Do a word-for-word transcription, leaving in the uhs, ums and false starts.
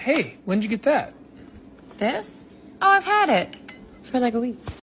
Hey, when'd you get that? This? Oh, I've had it for like a week.